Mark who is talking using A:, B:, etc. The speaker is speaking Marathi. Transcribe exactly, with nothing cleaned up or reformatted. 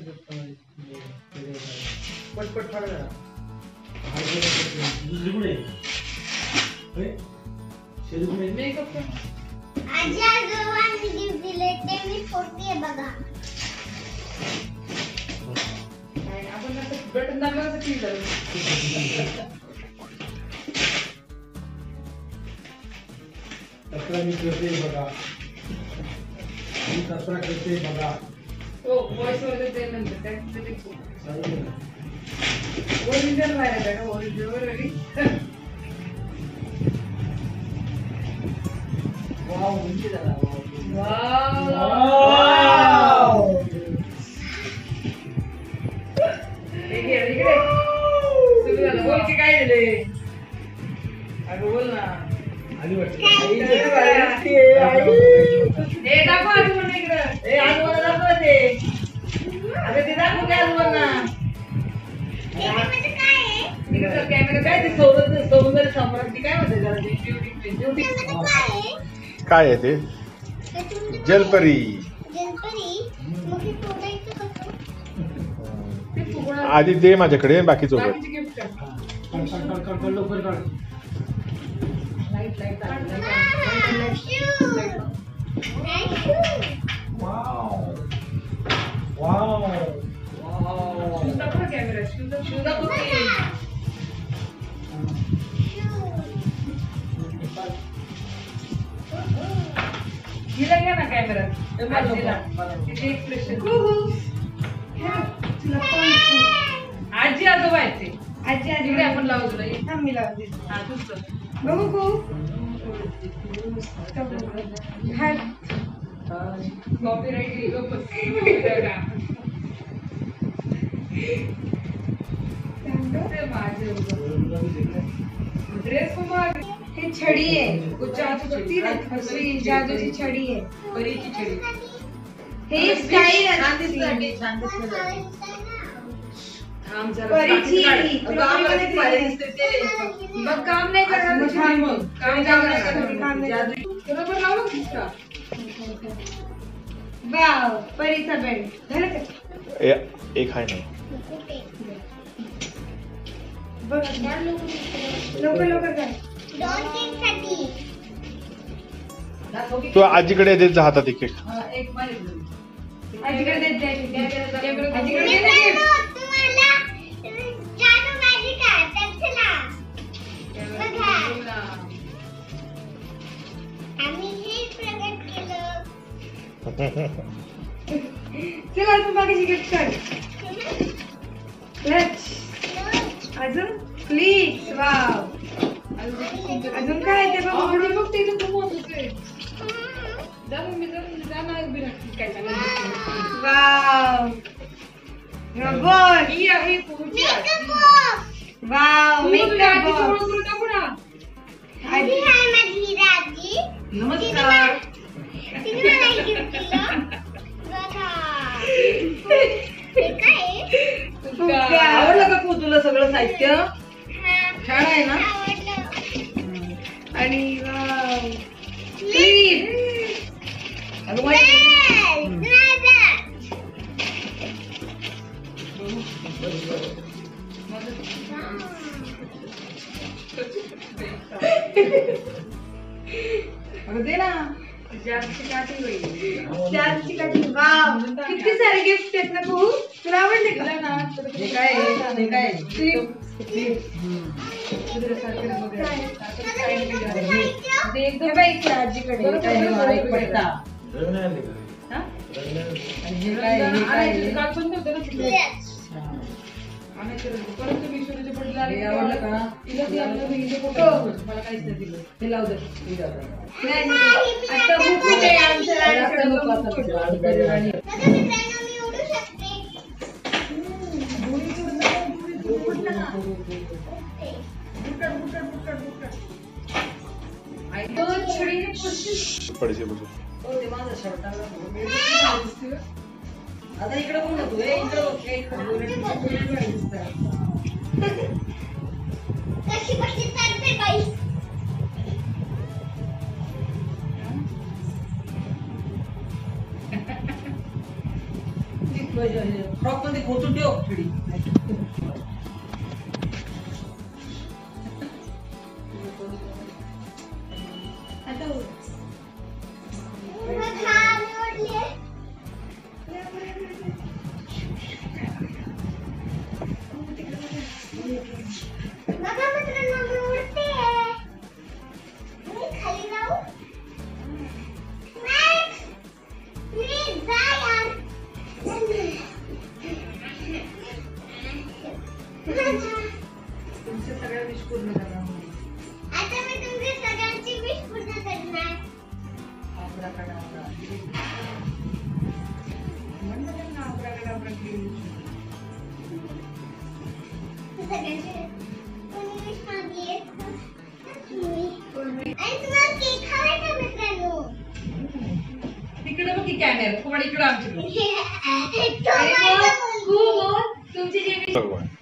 A: पटपट फाड़ जरा मेकअप
B: आजी आजोबांनी गिफ्ट दिले ते मी फोडते बघा.
A: आपण बटन दाबलं की झालं.
C: कचरा मी करते बघा. मी कचरा करते बघा.
A: हो व्हॉइस वर देते नंतर काय ते ओरिजिनल व्हायला का ओरिजिनल रेडी.
C: वाव म्हणजे झाला.
A: Wow
C: wow.
A: इकडे इकडे सुरू झालं. बोल की काय दिले. अगं बोल ना.
C: आली वाटते.
A: ए दाखव आजोबांना इकडं. ए आजोबांना दाखव ते. अगं ते दाखव काय आजोबांना.
B: त्याच्यामध्ये काय आहे?
A: इकडं कॅमेरा काय ते सौंदर्य सौंदर्य सम्राट काय म्हणते जरा ते ब्युटी ब्युटी
B: त्याच्यामध्ये काय आहे?
D: काय आहे ते?
B: त्याच्यामध्ये काय
D: जलपरी.
B: आहे? जलपरी. मग हे फोडायचं कसं?
A: ते फुगणं
D: आधी दे माझ्याकडे बाकी सोबत.
A: बाकीचे गिफ्ट कर.
C: काढ काढ काढ काढ लवकर काढ.
A: Light light
B: wow,
A: light
B: shoe. Thank you.
C: Wow. Wow.
A: Shoes दाखव ना कॅमेरा. शूज शूज दाखव की. हिला घ्या ना कॅमेरा. आजीला तिथे एक्सप्रेशन. आजी आजोबा आहेत ते. आजी आजीकडे आपण लावू तुला. थांब मी लावते. हा तूच कर. बघू को कॉपीराइट ड्रेस हे छड़ी है. कुछ जादू करती ना. असली जादूची छड़ी है. परीची छड़ी. हे स्टाईल आहे. परीची तुला मग काम नाही करणार. मग काम नाही करणार. तुला पण लावलं का. वाव परीचा बेल्ट झालं का.
D: ए- एक आहे ना.
A: बघ लवकर लवकर कर.
B: दोन केकसाठी.
D: तू आजीकडे देत जा हातात एक एक.
A: एक माझ्याकडे. आजीकडे देत जा. आजीकडे दे ना
B: मित्रांनो,
A: gift.
B: तुम्हाला जादू मॅजिक आहे तर चला बघा. आम्ही हे प्रगट केलं.
A: चला तू बाकीची गिफ्ट कर. लच अजून प्लीज. वाव अजून काय आहे ते बघ. म्हणून बघ ते खूप महत्वाचं आहे. जा मम्मी जा जा ना उभी राहा. काय चांगलं. वाव रबर ही आहे पुढची
B: मेकअप
A: आजी.
B: बॉक्स.
A: वाव मेकअप
B: आधी आहे माझी हिरा आजी.
A: नमस्कार.
B: तिने मला एक गिफ्ट दिलं. बघा. हे काय आहे?
A: आवडलं का पू तुला सगळं साहित्य.
B: हा.
A: छान आहे ना.
B: आवडलं.
A: आणि वाव क्लिप. अगं माझी
B: Yes, राजा.
A: अगं दे ना. जादूची काठी होईल. जादूची काठी. वाव किती सारे गिफ्ट आहेत ना पू. तुला आवडले का ना. हे काय आहे. हे काय आहे. Clip clip. एकदम बाईक आजीकडे एक पट्टा. हा? आणि हे काय हे काय
B: Yes.
A: परंतु मी सूर्याच्या पडला आवडलं का. तिला ती आपलं हिंदी फोटो मला काहीच नाही दिलं. ते लावू दे. नाही आता बुक आहे आमच्या राणीकडे. बुक
B: बघा मित्रांनो, मी उडू शकते.
D: पडशे बघू.
A: आता इकडे कोण तू. इकडे
B: कशी कशी चालते बाई.
C: फ्रॉक मध्ये खोचून ठेव खिडी.
A: आता हो.
B: बघा, मी ओढलीये. बघा मित्रांनो, मी उडतेय. मी खाली जाऊ. मॅक्स, प्लीज जा यार.
A: तुमचे सगळ्या विश पूर्ण करा.
B: आता मी तुमच्या सगळ्यांची विश पूर्ण करणार.
A: आब्राकाडाब्रा. म्हणलं त्यांना आब्राकाडाब्रा केली.
B: सगळ्यांची कोणी विश मागली? आणि तुम्हाला केक हवाय का मित्रांनो?
A: तिकडे बघ की कॅमेरा थोडा इकडे आमच्याकडे
B: तो माझा मुलगा.
A: तुमची जी
D: भगवान